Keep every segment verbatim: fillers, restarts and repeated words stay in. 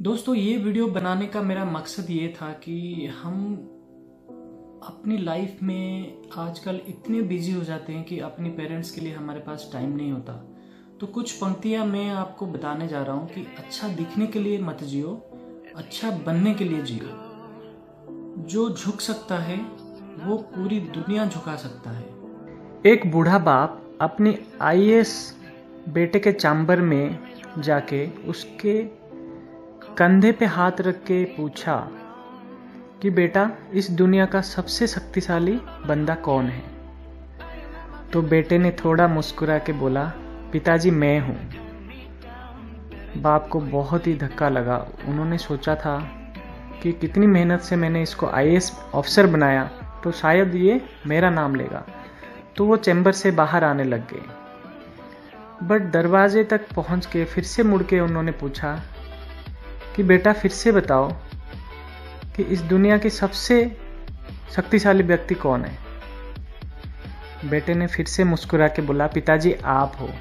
दोस्तों, ये वीडियो बनाने का मेरा मकसद ये था कि हम अपनी लाइफ में आजकल इतने बिजी हो जाते हैं कि अपने पेरेंट्स के लिए हमारे पास टाइम नहीं होता। तो कुछ पंक्तियां मैं आपको बताने जा रहा हूं कि अच्छा दिखने के लिए मत जियो, अच्छा बनने के लिए जियो। जो झुक सकता है वो पूरी दुनिया झुका सकता है। एक बूढ़ा बाप अपने आई ए एस बेटे के चैम्बर में जाके उसके कंधे पे हाथ रख के पूछा कि बेटा, इस दुनिया का सबसे शक्तिशाली बंदा कौन है। तो बेटे ने थोड़ा मुस्कुरा के बोला, पिताजी मैं हूँ। बाप को बहुत ही धक्का लगा। उन्होंने सोचा था कि कितनी मेहनत से मैंने इसको आई ए एस ऑफिसर बनाया, तो शायद ये मेरा नाम लेगा। तो वो चैम्बर से बाहर आने लग गए। बट दरवाजे तक पहुंच के फिर से मुड़ के उन्होंने पूछा कि बेटा, फिर से बताओ कि इस दुनिया के सबसे शक्तिशाली व्यक्ति कौन है। बेटे ने फिर से मुस्कुरा के बोला, पिताजी आप हो।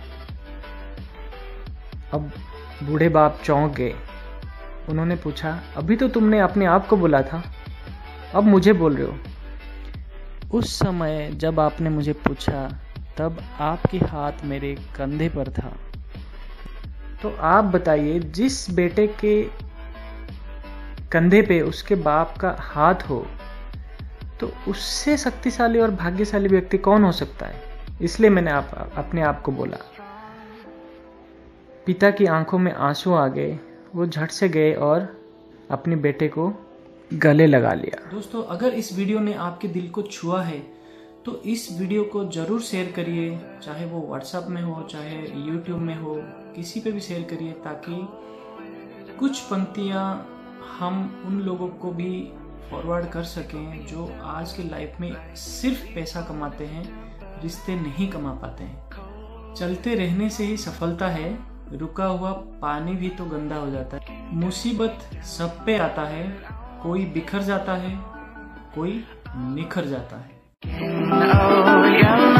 अब बूढ़े बाप चौंक गए। उन्होंने पूछा, अभी तो तुमने अपने आप को बोला था, अब मुझे बोल रहे हो। उस समय जब आपने मुझे पूछा तब आपके हाथ मेरे कंधे पर था। तो आप बताइए, जिस बेटे के कंधे पे उसके बाप का हाथ हो, तो उससे शक्तिशाली और भाग्यशाली व्यक्ति कौन हो सकता है। इसलिए मैंने आप अपने आप को बोला। पिता की आंखों में आंसू आ गए। वो झट से गए और अपने बेटे को गले लगा लिया। दोस्तों, अगर इस वीडियो ने आपके दिल को छुआ है तो इस वीडियो को जरूर शेयर करिए, चाहे वो व्हाट्सएप में हो, चाहे यूट्यूब में हो, किसी पे भी शेयर करिए, ताकि कुछ पंक्तियां हम उन लोगों को भी फॉरवर्ड कर सकें जो आज के लाइफ में सिर्फ पैसा कमाते हैं, रिश्ते नहीं कमा पाते हैं। चलते रहने से ही सफलता है, रुका हुआ पानी भी तो गंदा हो जाता है। मुसीबत सब पे आता है, कोई बिखर जाता है, कोई निखर जाता है। Oh, yeah.